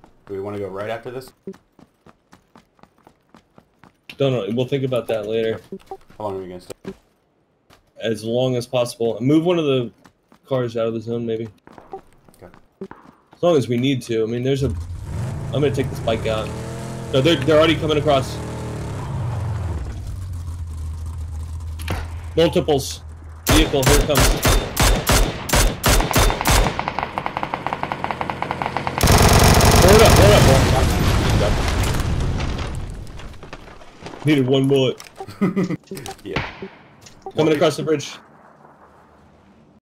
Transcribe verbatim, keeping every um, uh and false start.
Do we want to go right after this? Don't know. We'll think about that later. How long are we gonna stay? As long as possible. Move one of the cars out of the zone, maybe. Okay. As long as we need to. I mean, there's a... I'm gonna take this bike out. No, they're, they're already coming across. Multiples. Vehicle, here it comes. Hold up, hold up, hold up. Needed one bullet. Yeah. Coming across the bridge.